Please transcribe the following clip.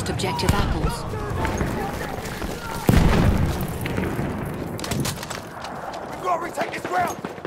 lost objective apples. We've got to retake this ground!